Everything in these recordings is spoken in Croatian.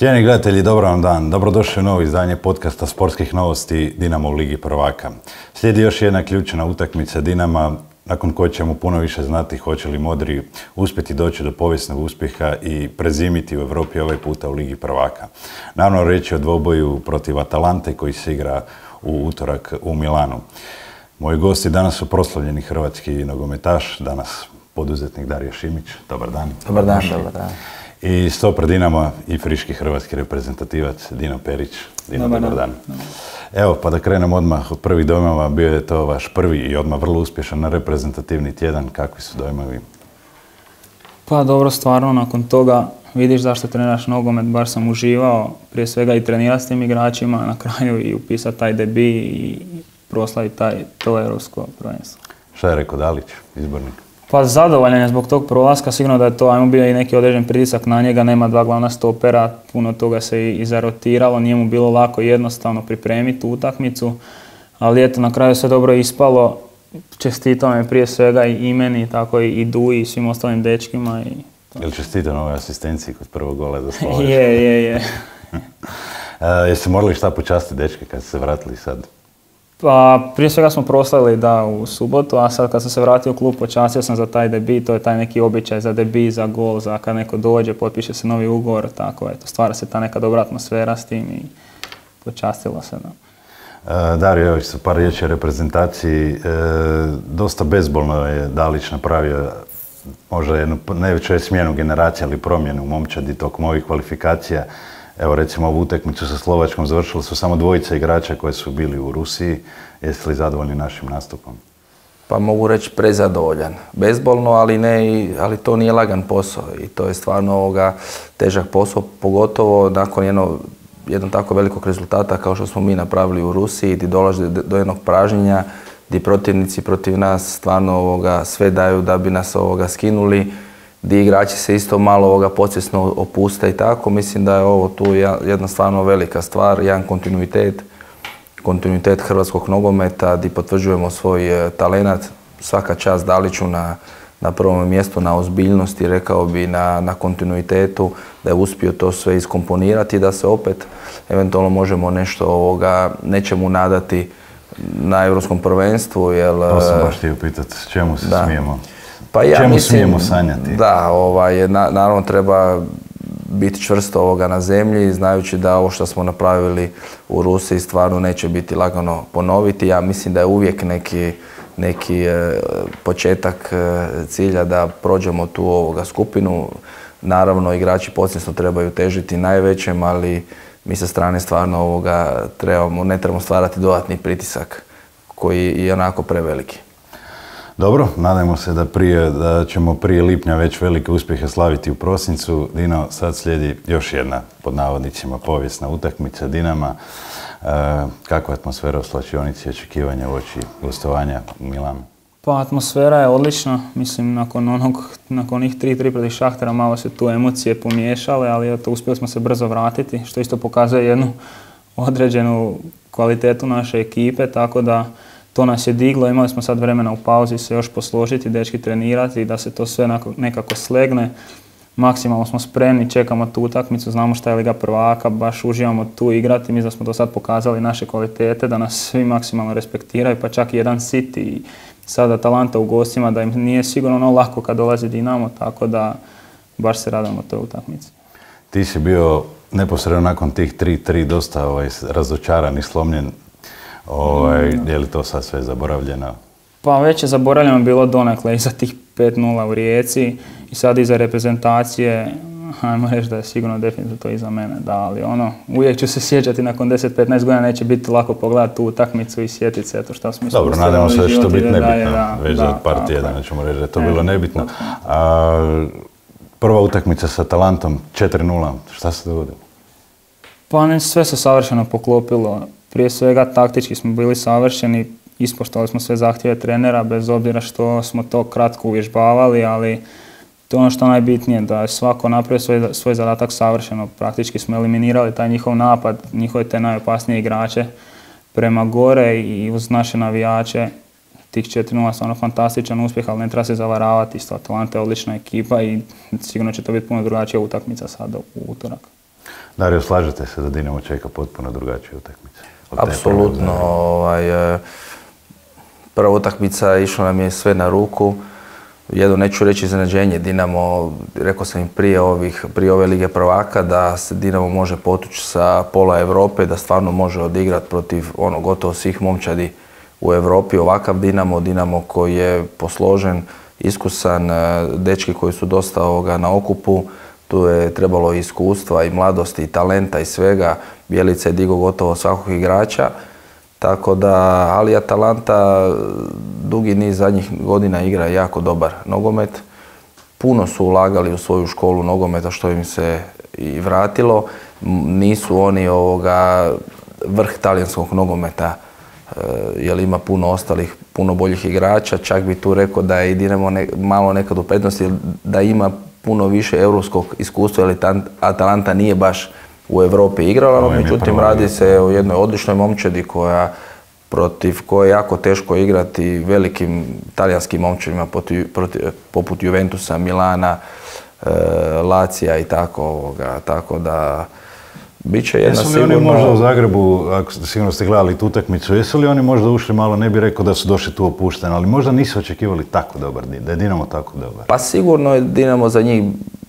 Cijeni gledatelji, dobar vam dan. Dobrodošli u novo izdanje podcasta sportskih novosti Dinamo u Ligi prvaka. Slijedi još jedna ključna utakmica Dinama, nakon koje ćemo puno više znati hoće li modri uspjeti doći do povijesnog uspjeha i prezimiti u Europi ovaj puta u Ligi prvaka. Naravno, riječ je o dvoboju protiv Atalante koji se igra u utorak u Milanu. Moji gosti danas su proslavljeni hrvatski nogometaš, danas poduzetnik Dario Šimić. Dobar dan. Dobar dan, dobar dan. I stoper Dinama i friški hrvatski reprezentativac Dino Perić. Dino, dobar dan. Evo, pa da krenemo odmah od prvih dojmova. Bio je to vaš prvi i odmah vrlo uspješan reprezentativni tjedan. Kakvi su dojmovi? Pa dobro, stvarno, nakon toga vidiš zašto treniraš nogomet, baš sam uživao. Prije svega i trenirati s tim igračima, na kraju i upisati taj debi i proslaviti to europsko prvenstvo. Šta je rekao Dalić, izbornik? Pa zadovoljan je zbog tog prolaska, sigurno da je to, ajmo bio i neki određen pritisak na njega, nema dva glavna stopera, puno toga se i zarotiralo, nije mu bilo lako i jednostavno pripremiti tu utakmicu, ali eto, na kraju sve dobro ispalo, čestitao me prije svega i meni, tako i Duji i svim ostalim dečkima. Je li čestitao na ovoj asistenciji kod prvog gola za Slovačku? Je. Jeste morali šta počastiti dečke kad ste se vratili sad? Pa prije svega smo proslavili u subotu, a sad kad sam se vratio u klub počastio sam za taj debi, to je taj neki običaj za debi, za gol, za kad neko dođe, potpiše se novi ugovor, tako eto, stvara se ta neka dobra atmosfera s tim i počastilo se. Dario, evo sa par riječi o reprezentaciji, dosta bezbolno je Dalić napravio možda jednu najveću smjenu generacije, ali promjenu u momčadi tokom ovih kvalifikacija. Evo recimo ovu utakmicu sa Slovačkom završili su samo dvojica igrača koji su bili u Rusiji. Jeste li zadovoljni našim nastupom? Pa mogu reći prezadovoljan. Bezbolno, ali to nije lagan posao i to je stvarno težak posao, pogotovo nakon jednog tako velikog rezultata kao što smo mi napravili u Rusiji, gdje dolazi do jednog pražnjenja, gdje protivnici protiv nas stvarno sve daju da bi nas skinuli, gdje igrači se isto malo podsvjesno opuste i tako. Mislim da je ovo tu jedna stvarno velika stvar, jedan kontinuitet hrvatskog nogometa gdje potvrđujemo svoj talenat. Svaka čast Daliću na prvom mjestu, na ozbiljnosti, rekao bi na kontinuitetu, da je uspio to sve iskomponirati i da se opet eventualno možemo nečemu nadati na Europskom prvenstvu. To sam baš htio pitati, čemu se smijemo? Pa ja čemu mislim, smijemo sanjati? Da, naravno treba biti čvrsto na zemlji, znajući da ovo što smo napravili u Rusiji stvarno neće biti lagano ponoviti. Ja mislim da je uvijek neki početak cilja da prođemo tu skupinu. Naravno, igrači podsvjesno trebaju težiti najvećem, ali mi sa strane stvarno ne trebamo stvarati dodatni pritisak koji je onako preveliki. Dobro, nadajmo se da ćemo prije lipnja već velike uspjehe slaviti u prosincu. Dino, sad slijedi još jedna, pod navodnicima, povijesna utakmica Dinama. Kakva je atmosfera u slačionici, očekivanja uoči gostovanja u Milanu? Pa atmosfera je odlična, mislim nakon onih 3-3 protiv Šahtera malo se tu emocije pomiješale, ali eto, uspjeli smo se brzo vratiti, što isto pokazuje jednu određenu kvalitetu naše ekipe, tako da to nas je diglo, imali smo sad vremena u pauzi se još posložiti, dečki trenirati, da se to sve nekako slegne. Maksimalno smo spremni, čekamo tu utakmicu, znamo šta je Liga prvaka, baš uživamo tu igrati. Mislim da smo do sad pokazali naše kvalitete, da nas svi maksimalno respektiraju, pa čak i jedan City i sad Atalanta u gostima, da im nije sigurno lako kad dolazi Dinamo, tako da baš se radimo toj utakmici. Ti si bio neposredno nakon tih 3-3 dosta razočaran i slomljen. Je li to sad sve zaboravljeno? Pa već je zaboravljeno bilo donekle iza tih 5-0 u Rijeci i sad iza reprezentacije, ajmo reći da je sigurno definitivno to iza mene, da, ali uvijek ću se sjećati nakon 10-15 godina, neće biti lako pogledati tu utakmicu i sjetiti se to što smo se. Dobro, nadamo se da će to biti nebitno, već za par tjedana ćemo reći da je to bilo nebitno. Prva utakmica sa Atalantom, 4-0, šta se dogodilo? Pa sve se savršeno poklopilo. Prije svega taktički smo bili savršeni, ispoštovali smo sve zahtjeve trenera, bez obzira što smo to kratko uvježbavali, ali to je ono što je najbitnije, da je svako napravio svoj zadatak savršeno. Praktički smo eliminirali taj njihov napad, njihove te najopasnije igrače prema gore i uz naše navijače. Tih 4-0 stvarno fantastičan uspjeh, ali ne treba se zavaravati. Isto Atalanta je odlična ekipa i sigurno će to biti puno drugačija utakmica sada u utorak. Dario, slažete se da Dinamo čeka potpuno drugačiju utakmicu? Apsolutno. Prva utakmica išla nam je sve na ruku. Jedno, neću reći iznenađenje, Dinamo, rekao sam im prije ove Lige prvaka, da se Dinamo može potući sa pola Europe, da stvarno može odigrati protiv gotovo svih momčadi u Europi. Ovakav Dinamo koji je posložen, iskusan, dečki koji su dosta na okupu, tu je trebalo i iskustva i mladosti i talenta i svega. Bjelica je digao gotovo svakog igrača. Tako da, ali Atalanta dugi niz zadnjih godina igra jako dobar nogomet. Puno su ulagali u svoju školu nogometa, što im se i vratilo. Nisu oni vrh talijanskog nogometa, jer ima puno ostalih, puno boljih igrača. Čak bi tu rekao da je i Dinamo malo nekad u prednosti, da ima puno više europskog iskustva, jer Atalanta nije baš u Europi igrala, međutim radi se o jednoj odličnoj momčadi protiv koje je jako teško igrati velikim talijanskim momčadima poput Juventusa, Milana, Lacija i tako da bit će jedna sigurno... Jesu li oni možda u Zagrebu, ako sigurno ste gledali tu utakmicu, jesu li oni možda ušli malo, ne bih rekao da su došli tu opušteni, ali možda nisu očekivali tako dobar, da je Dinamo tako dobar? Pa sigurno je Dinamo za njih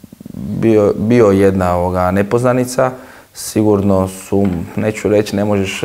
bio jedna nepoznanica. Sigurno su, neću reći,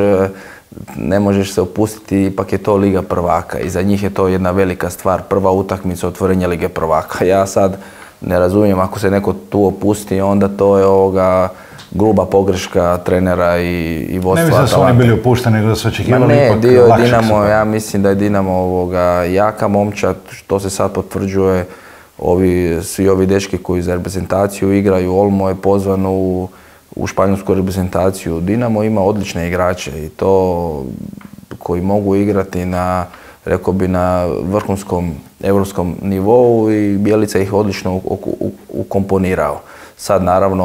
ne možeš se opustiti, ipak je to Liga prvaka i za njih je to jedna velika stvar, prva utakmica otvorenja Lige prvaka. Ja sad ne razumijem, ako se neko tu opusti, onda to je gruba pogreška trenera i vodstva Atalante. Ne mislim da su oni bili opušteni, nego da su očekivali ipak lakšeg Dinamo, ja mislim da je Dinamo jaka momčad, što se sad potvrđuje. Svi ovi dečki koji za reprezentaciju igraju, Olmo je pozvan u španjolsku reprezentaciju. Dinamo ima odlične igrače i to koji mogu igrati rekao bi na vrhunskom europskom nivou i Bjelica ih odlično ukomponirao. Sad naravno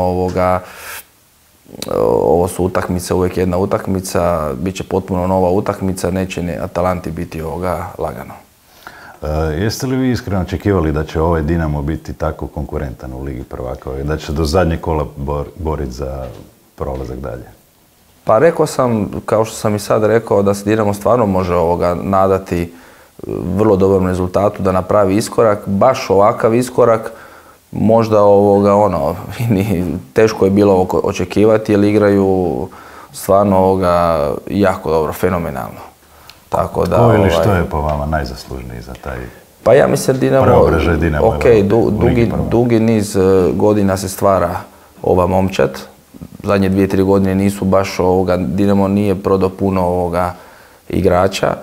ovo su utakmice, uvijek jedna utakmica, bit će potpuno nova utakmica, neće Atalanti biti lagano. Jeste li vi iskreno očekivali da će ovaj Dinamo biti tako konkurentan u Ligi prvaka, da će do zadnjeg kola boriti za prolazak dalje? Pa rekao sam, kao što sam i sad rekao, da se Dinamo stvarno može nadati vrlo dobrom rezultatu, da napravi iskorak, baš ovakav iskorak, možda teško je bilo očekivati jer igraju stvarno jako dobro, fenomenalno. Ko ili što je po vama najzaslužniji za taj pa ja mislim preobražaj Dinamo? Ok, dugi niz godina se stvara ova momčad. Zadnje 2-3 godine nisu baš Dinamo nije prodao puno igrača.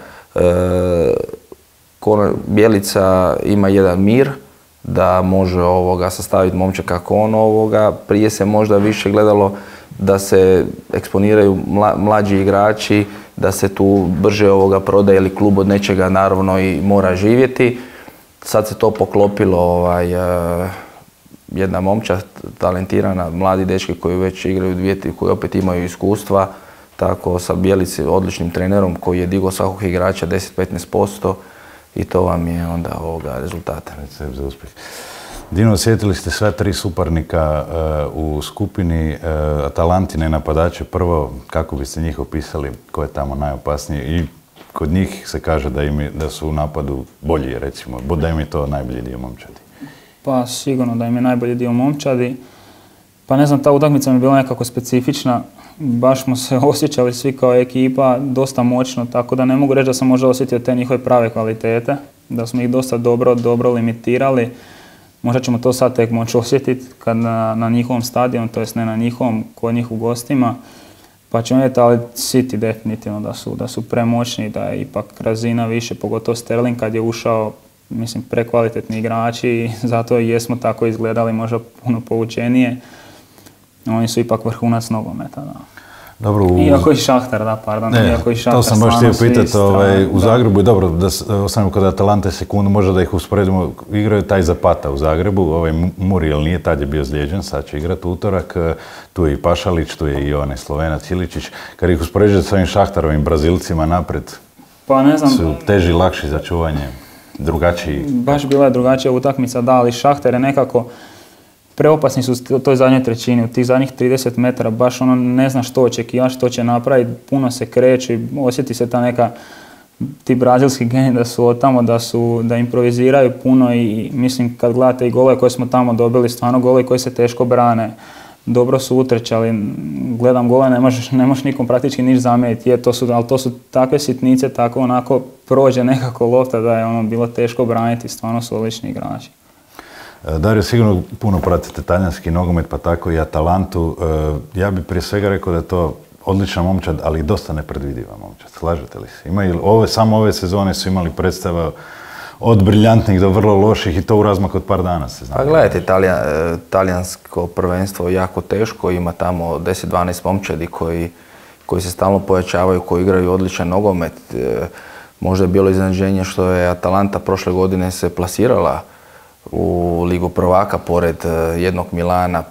Bjelica ima jedan mir da može sastaviti momčad kako on Prije se možda više gledalo da se eksponiraju mlađi igrači, da se tu brže prodaje ili klub od nečega naravno i mora živjeti. Sad se to poklopilo, jedna momčad talentirana, mladi dečki koji već igraju koji opet imaju iskustva, tako sa Bjelici, odličnim trenerom koji je digao svakog igrača 10-15% i to vam je onda rezultata. Recept za uspjeh. Dino, osjetili ste sva tri suparnika u skupini Atalantine napadače. Prvo, kako biste njih opisali, ko je tamo najopasniji? I kod njih se kaže da su u napadu bolji, recimo, da im je to najbolji dio momčadi. Pa sigurno da im je najbolji dio momčadi. Pa ne znam, ta utakmica mi je bila nekako specifična. Baš smo se osjećali svi kao ekipa dosta moćno, tako da ne mogu reći da sam možda osjetio te njihove prave kvalitete, da smo ih dosta dobro limitirali. Možda ćemo to sad tek moći osjetiti kad na njihovom stadionu, to jest ne na njihovom, kod njih u gostima. Pa ćemo vidjeti, ali City definitivno da su premoćni, da je ipak razina više, pogotovo Sterling kad je ušao, mislim, prekvalitetni igrači i zato i jesmo tako izgledali možda puno poučenije. Oni su ipak vrhunac nogometa, da. Dobro, iako i Šahtar, iako i Šahtar. To sam baš htio pitati, u Zagrebu je dobro, da ostanemo kod Atalante sekundu, možda da ih usporedimo, igraju taj Zapata u Zagrebu, Muriel nije, tad je bio zlijeđen, sad će igrati utorak, tu je i Pašalić, tu je i onaj Slovenac Iličić, kad ih uspoređujete s ovim Šahtarovim Brazilcima naprijed, pa ne znam, su teži, lakši za čuvanje, drugačiji. Baš bila je drugačija utakmica, da, ali Šahtar je nekako, preopasni su u toj zadnjoj trećini, u tih zadnjih 30 metara, baš ono ne zna što očekivati, što će napraviti, puno se kreće, osjeti se ta neka, ti brazilski geni da su od tamo, da improviziraju puno i mislim kad gledate i gole koje smo tamo dobili, stvarno gole koji se teško brane, dobro su utrčali, gledam gole, ne možeš nikom praktički niš zamjeriti, ali to su takve sitnice, tako onako prođe nekako lopta da je ono bilo teško braniti, stvarno su odlični igrači. Dario, sigurno puno pratite talijanski nogomet, pa tako i Atalantu. Ja bih prije svega rekao da je to odlična momčad, ali i dosta nepredvidiva momčad. Slažete li se? Samo ove sezone su imali predstava od briljantnih do vrlo loših i to u razmaku od par dana se zna. Pa gledajte, talijansko prvenstvo je jako teško, ima tamo 10-12 momčadi koji se stalno pojačavaju, koji igraju odličan nogomet. Možda je bilo iznenađenje što je Atalanta prošle godine se plasirala u Ligu prvaka pored jednog Milana,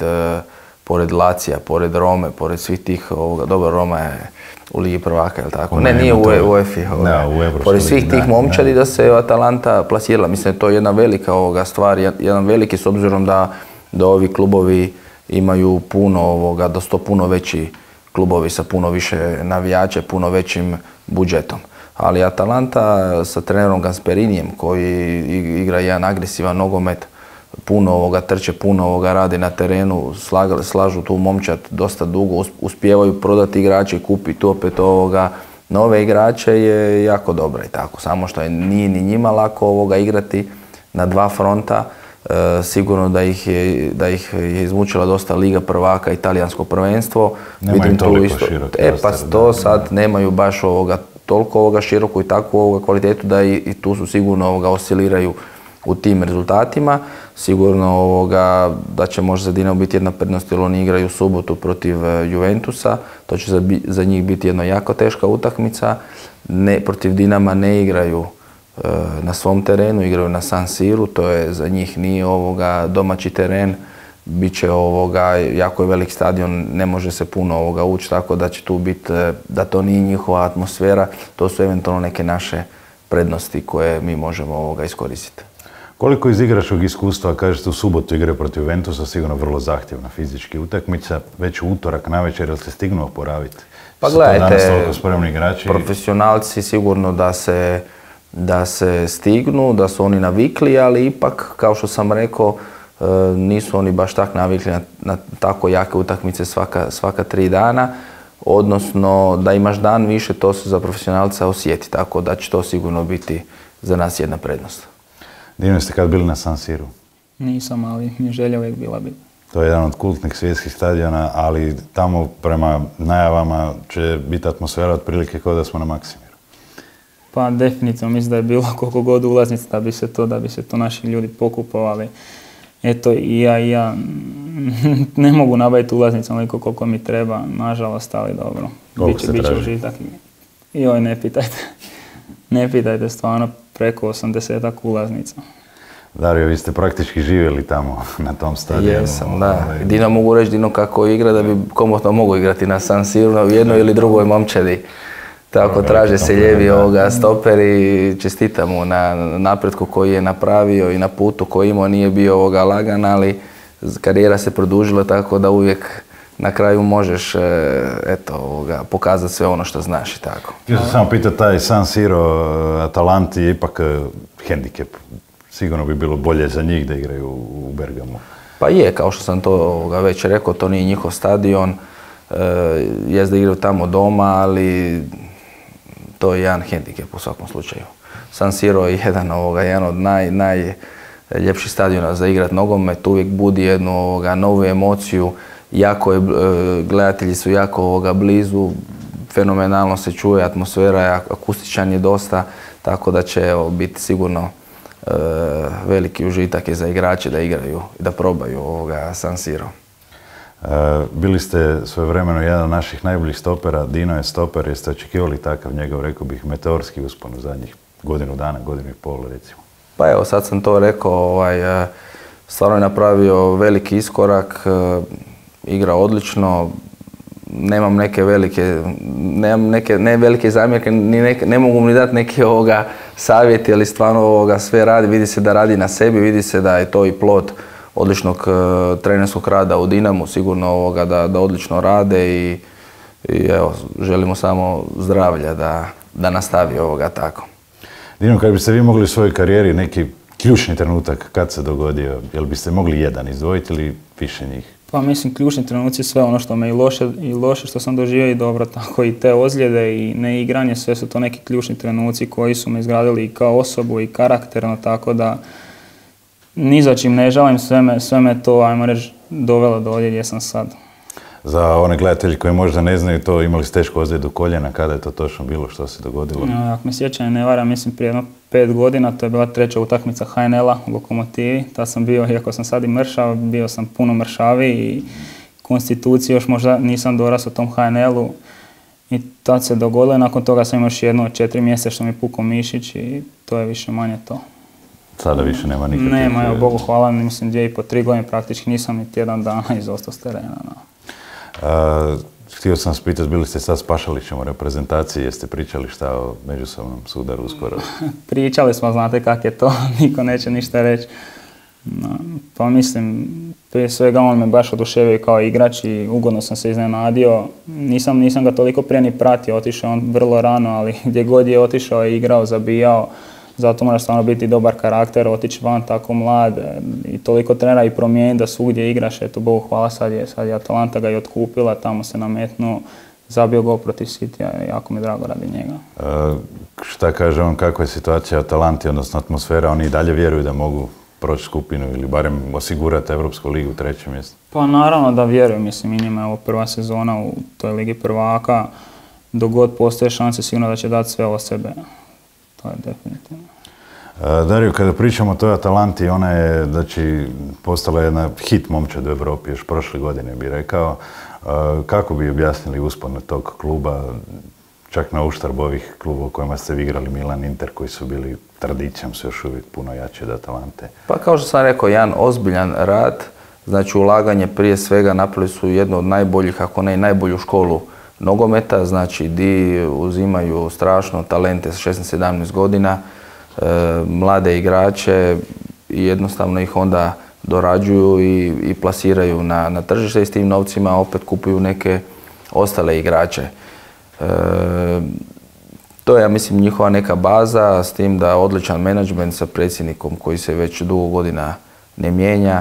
pored Lacija, pored Rome, pored svih tih, dobro, Roma je u Ligi prvaka, je li tako? Ne, nije u UEFA. Pored svih tih momčadi da se Atalanta plasirala. Mislim da je to jedna velika stvar, jedan veliki s obzirom da ovi klubovi imaju puno, da su to puno veći klubovi sa puno više navijača, puno većim budžetom. Ali Atalanta sa trenerom Gasperinijem koji igra jedan agresivan nogomet, puno trče, puno radi na terenu, slažu tu momčad dosta dugo, uspijevaju prodati igrače i kupiti opet nove igrače je jako dobra i tako. Samo što nije ni njima lako igrati na dva fronta. Sigurno da ih je izmučila dosta Liga prvaka i talijansko prvenstvo. Nemaju toliko široki. Pa to sad nemaju baš toliko široku i takvu kvalitetu da i tu su sigurno osciliraju u tim rezultatima. Sigurno da će možda za Dinamo biti jedna prednost jer oni igraju u subotu protiv Juventusa. To će za njih biti jedna jako teška utakmica. Protiv Dinama ne igraju na svom terenu, igraju na San Siru. To je za njih nije domaći teren. Biće jako je velik stadion, ne može se puno ući, tako da će tu biti, da to nije njihova atmosfera. To su eventualno neke naše prednosti koje mi možemo iskoristiti. Koliko iz igračkog iskustva, kažete u subotu igraju protiv Juventusa, sigurno vrlo zahtjevna fizički utakmica, već u utorak navečer, jel se stignu oporaviti? Pa gledajte, profesionalci sigurno da se stignu, da su oni navikli, ali ipak, kao što sam rekao, nisu oni baš tak navikli na tako jake utakmice svaka 3 dana, odnosno da imaš dan više, to se za profesionalca osjeti, tako da će to sigurno biti za nas jedna prednost. Dino, ste kad bili na San Siru? Nisam, ali mi želja uvijek bila biti. To je jedan od kultnih svjetskih stadiona, ali tamo prema najavama će biti atmosfera otprilike kao da smo na Maksimiru. Pa definitivno, mislim da je bilo koliko god ulaznica da bi se to naši ljudi pokupovali. Eto, i ja ne mogu nabaviti ulaznicu onoliko koliko mi treba, nažalost, ali dobro. Biće užitak. Joj, ne pitajte, stvarno preko 80 ulaznica. Dario, vi ste praktički živjeli tamo na tom stadionu. Jesam, da. Dino mogu reći Dino kako igra da bi komotno mogu igrati na San Siru u jednoj ili drugoj momčadi. Tako traže se lijevi stoper i čestitam mu na napretku koji je napravio i na putu koji imao, nije bio lagan, ali karijera se produžila tako da uvijek na kraju možeš pokazati sve ono što znaš i tako. Htio sam samo pitati, taj San Siro Atalanti je ipak hendikep. Sigurno bi bilo bolje za njih da igraju u Bergamu. Pa je, kao što sam to već rekao, to nije njihov stadion. Jest da igraju tamo doma, ali to je jedan hendikep u svakom slučaju. San Siro je jedan od najljepših stadiona za igrat nogomet, uvijek budi jednu novu emociju. Gledatelji su jako blizu, fenomenalno se čuje, atmosfera je, akustičan je dosta, tako da će biti sigurno veliki užitak je za igrače da igraju i da probaju San Siro. Bili ste svojevremeno jedan od naših najboljih stopera, Dino je stoper, jeste očekivali takav njegov, rekao bih, meteorski uspon u zadnjih godinu dana, godinu i pol recimo? Pa evo, sad sam to rekao, stvarno je napravio veliki iskorak, igra odlično, nemam neke velike zamjerke, ne mogu mi dati neki savjet, ali stvarno sve radi, vidi se da radi na sebi, vidi se da je to i plod odličnog trenerskog rada u Dinamu, sigurno da odlično rade i evo, želimo samo zdravlja da nastavi tako. Dino, kad biste vi mogli u svojoj karijeri neki ključni trenutak kad se dogodio, jel biste mogli jedan izdvojiti ili više njih? Pa mislim, ključni trenuci, sve ono što me i loše što sam doživio i dobro, tako i te ozljede i neigranje, sve su to neki ključni trenuci koji su me izgradili i kao osobu i karakterno, tako da ni za čim ne žalim, sve me to, ajmo reći, dovelo do ovdje gdje sam sad. Za one gledatelji koji možda ne znaju to, imali ste tešku ozljedu koljena, kada je to točno bilo, što se dogodilo? Ako me sjećanje ne vara, mislim prije 5 godina, to je bila 3. utakmica HNL-a u Lokomotivi. Tad sam bio, iako sam sad i mršav, bio sam puno mršaviji i konstituciju još možda nisam dorastao tom HNL-u. I tad se dogodilo, nakon toga sam imao još jedno 4 mjeseca što mi je pukao mišić i to je više manje to. Sada više nema nikakvih? Nema, evo Bogu hvala, mislim 2,5-3 godine praktički nisam ni tjedan dana izostao s terena. Htio sam vas pitati, bili ste sad s Pašalićem u reprezentaciji, jeste pričali šta o međusobnom sudaru uskoro? Pričali smo, znate kak je to, niko neće ništa reći. Pa mislim, prije svega on me baš oduševio kao igrač i ugodno sam se iznenadio. Nisam ga toliko prije ni pratio, otišao on vrlo rano, ali gdje god je otišao je igrao, zabijao. Zato mora stvarno biti dobar karakter, otići van tako mlad i toliko trenera i promijeniti da svugdje igraš. Eto, Bogu hvala, sad je Atalanta ga i otkupila, tamo se nametnuo, zabio gol protiv Citya, jako mi je drago radi njega. Šta kaže on, kakva je situacija u Atalanti, odnosno atmosfera, oni i dalje vjeruju da mogu proći skupinu ili barem osigurati Europsku ligu u 3. mjestu? Pa naravno da vjeruju, mislim i njima je ovo prva sezona u toj ligi prvaka, dok god postoje šanse sigurno da će dati sve od sebe. To je definitivno. Dario, kada pričamo o toj Atalanti, ona je postala jedna hit momčad u Europi još prošle godine, bih rekao. Kako bi objasnili uspon tog kluba, čak na uštrb ovih klubova u kojima ste vi igrali, Milan, Inter, koji su bili tradicijom, su još uvijek puno jači od Atalante? Pa kao što sam rekao, jedan ozbiljan rad, znači ulaganje prije svega, napravili su jednu od najboljih, ako ne i najbolju školu nogometa, znači di uzimaju strašno talente sa 16-17 godina, mlade igrače i jednostavno ih onda dorađuju i plasiraju na tržište i s tim novcima opet kupuju neke ostale igrače. To je, ja mislim, njihova neka baza, s tim da odličan menadžment sa predsjednikom koji se već dugo godina ne mijenja,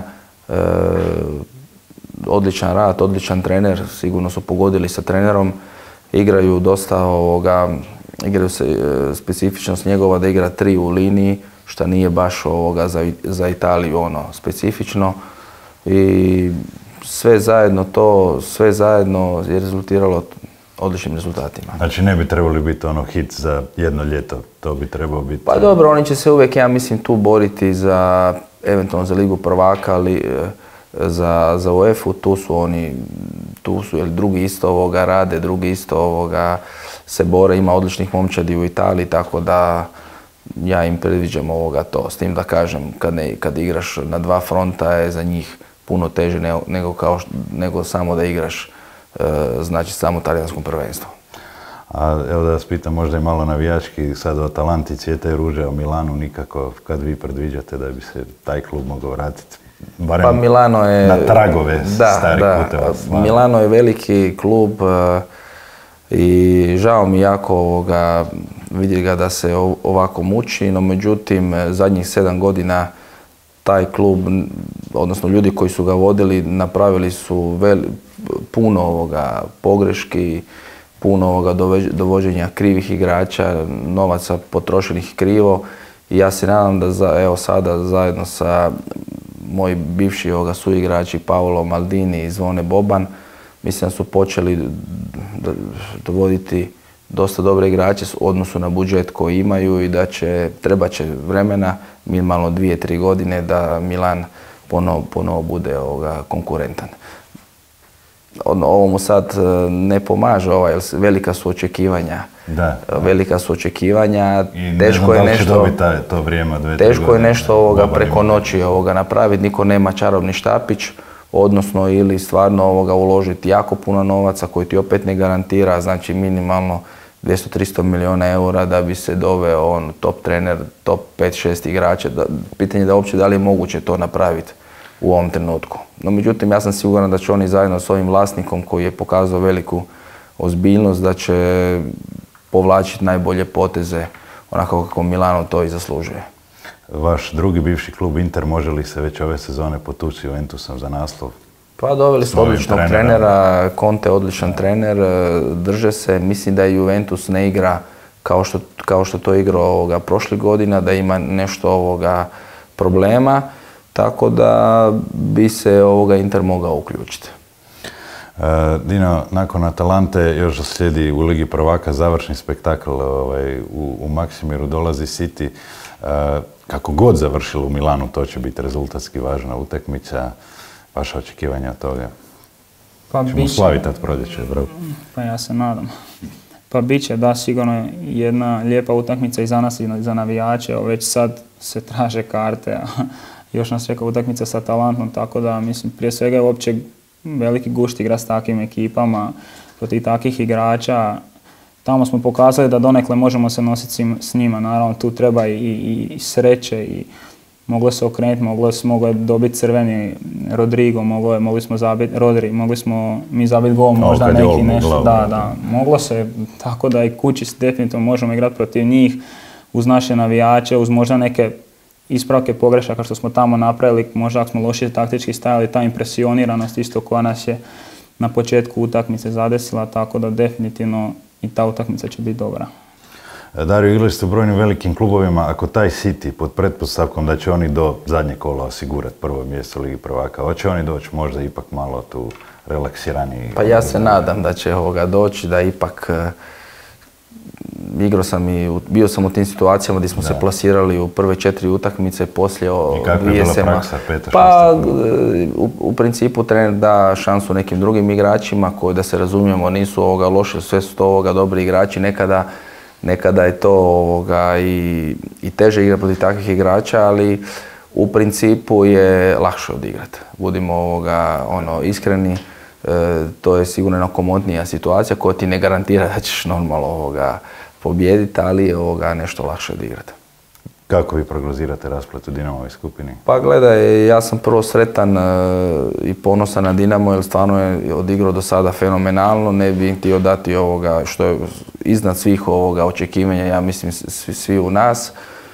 odličan rad, odličan trener, sigurno su pogodili sa trenerom, igraju dosta igraju se specifičnost njegova da igra 3 u liniji, što nije baš za Italiju specifično. I sve zajedno je rezultiralo odličnim rezultatima. Znači ne bi trebali biti hit za jedno ljeto, to bi trebao biti... Pa dobro, oni će se uvijek, ja mislim, tu boriti eventualno za Ligu prvaka, ali za UEFA-u, tu su jer drugi isto rade, drugi isto se bore, ima odličnih momčadi u Italiji, tako da ja im predviđam to. S tim da kažem, kad igraš na 2 fronta je za njih puno teže nego samo da igraš znači samo talijanskom prvenstvu. A evo da vas pitam možda i malo navijački, sad o Atalanti cvijete ruže, o Milanu nikako, kad vi predviđate da bi se taj klub mogao vratiti? Barem pa Milano je, na tragove starih puteva. Milano je veliki klub i žao mi jako vidjeti ga da se ovako muči, no međutim zadnjih 7 godina taj klub, odnosno ljudi koji su ga vodili, napravili su puno pogreški, puno dovođenja krivih igrača, novaca potrošenih krivo i ja se nadam da evo sada zajedno sa moji bivši suigrači Paolo Maldini i Zvone Boban, mislim da su počeli dovoditi dosta dobre igrače u odnosu na budžet koji imaju i da trebat će vremena, minimalno 2-3 godine da Milan ponovo bude konkurentan. Ovo mu sad ne pomaže, jer velika su očekivanja. Velika su očekivanja, teško je nešto, to vrijeme, 2-3 teško je nešto preko noći napraviti, niko nema čarobni štapić, odnosno ili stvarno uložiti jako puno novaca koji ti opet ne garantira, znači minimalno 200-300 milijuna eura da bi se doveo top trener, top 5-6 igrača. Pitanje je da uopće da li je moguće to napraviti u ovom trenutku. No međutim, ja sam siguran da će oni zajedno s ovim vlasnikom koji je pokazao veliku ozbiljnost, da će povlačiti najbolje poteze onako kako Milano to i zaslužuje. Vaš drugi bivši klub Inter može li se već ove sezone potući s Juventusom za naslov? Pa doveli su odličnog trenera, Conte je odličan trener, drže se. Mislim da Juventus ne igra kao što to igrao prošlih godina, da ima nešto problema, tako da bi se Inter mogao uključiti. Dino, nakon Atalante još slijedi u Ligi prvaka završni spektakl u Maksimiru, dolazi City. Kako god završilo u Milanu, to će biti rezultatski važna utakmica. Vaša očekivanja od toga? Pa ćemo slaviti od proljeća Evropu. Pa ja se nadam. Pa bit će, da, sigurno jedna lijepa utakmica i za nas i za navijače. Već sad se traže karte, a još nas čeka utakmica sa Atalantom, tako da mislim prije svega je uopće veliki gušt igra s takvim ekipama, protiv takvih igrača. Tamo smo pokazali da donekle možemo se nositi s njima, naravno tu treba i sreće i moglo se okrenuti, moglo je dobiti crveni Rodrigo, mogli smo zabiti Rodri, mogli smo mi zabiti gol, možda neki nešto, da, moglo se, tako da i kući definitivno možemo igrati protiv njih, uz naše navijače, uz možda neke ispravke pogrešaka što smo tamo napravili, možda ako smo lošije taktički stajali, ta impresioniranost isto koja nas je na početku utakmice zadesila, tako da definitivno i ta utakmica će biti dobra. Dario, igrali ste u brojnim velikim klubovima, ako taj City pod pretpostavkom da će oni do zadnjeg kola osigurati prvo mjesto Ligi prvaka, hoće oni doći možda ipak malo tu relaksiraniji? Pa ja se nadam da će doći, da ipak igrao sam i bio sam u tim situacijama gdje smo se plasirali u prve 4 utakmice poslije dvije sema. Pa u principu trener da šansu nekim drugim igračima koji, da se razumijemo, nisu loši, sve su to dobri igrači. Nekada je to i teže igrati protiv takvih igrača, ali u principu je lakše odigrati. Budimo iskreni, to je sigurno jedna komotnija situacija koja ti ne garantira da ćeš normalno pobijediti, ali je nešto lakše odigrati. Kako vi prognozirate rasplet u Dinamovoj skupini? Pa gledaj, ja sam prvo sretan i ponosan na Dinamo jer stvarno je odigrao do sada fenomenalno. Ne bih htio dati što je iznad svih očekivanja, ja mislim svi u nas.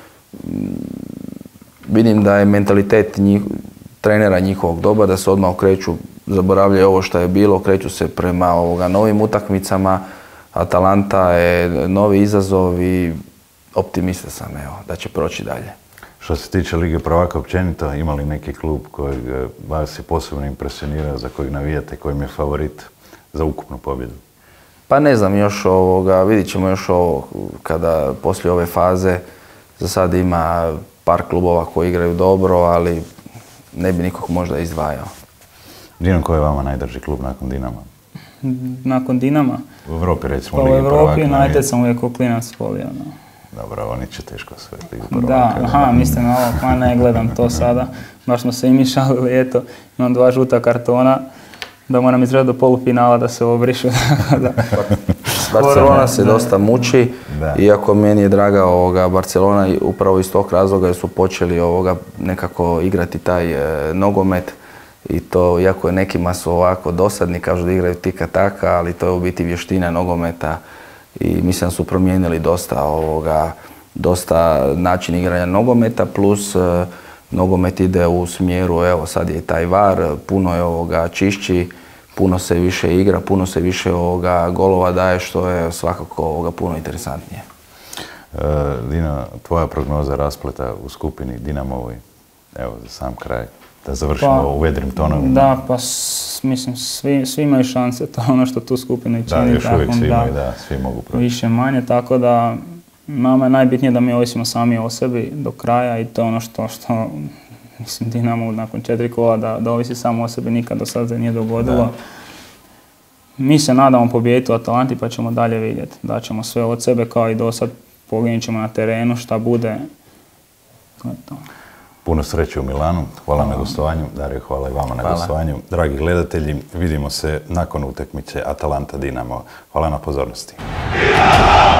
Vidim da je mentalitet trenera njihovog dobar, da se odmah okreću, zaboravljaju ovo što je bilo, okreću se prema novim utakmicama. Atalanta je novi izazov i optimista sam da će proći dalje. Što se tiče Lige prvaka općenito, ima li neki klub koji vas je posebno impresionirao, za kojeg navijate, kojim je favorit za ukupnu pobjedu? Pa ne znam još vidit ćemo još kada poslije ove faze. Za sad ima par klubova koji igraju dobro, ali ne bi nikog možda izdvajao. Dino, koji je vama najdrži klub nakon Dinama? Nakon Dinama? U Evropi recimo pa u Evropi United sam uvijek ko klinac volio. Dobro, oni će teško sve. Da, mislim na ovo, pa ne gledam to sada. Baš smo se i mi šalili, eto, imam 2 žuta kartona, da moram izgledati do polufinala da se obrišu. Barcelona se dosta muči, iako meni je draga Barcelona upravo iz tog razloga jer su počeli nekako igrati taj nogomet. I to, iako je nekima su ovako dosadni, kažu da igraju tika taka, ali to je u biti vještina nogometa i mislim da su promijenili dosta način igranja nogometa, plus nogomet ide u smjeru, evo sad je i taj VAR, puno je čišći, puno se više igra, puno se više golova daje, što je svakako puno interesantnije. Dino, tvoja prognoza raspleta u skupini Dinamovoj, evo za sam kraj. Da završimo u vedrim tonovima. Da, pa mislim, svi imaju šanse, to je ono što tu skupinu i čini. Da, još uvijek svi imaju, svi mogu proći. Više manje, tako da nama je najbitnije da mi ovisimo sami o sebi do kraja i to je ono što mislim, Dinamo nakon 4 kola da ovisi samo o sebi, nikad do sada se nije dogodilo. Mi se nadamo pobijediti u Atalanti pa ćemo dalje vidjeti. Daćemo sve od sebe kao i do sad, poginut ćemo na terenu, šta bude. Puno sreće u Milanu, hvala na gostovanju. Dario, hvala i vama na gostovanju. Dragi gledatelji, vidimo se nakon utakmice Atalanta-Dinamo. Hvala na pozornosti.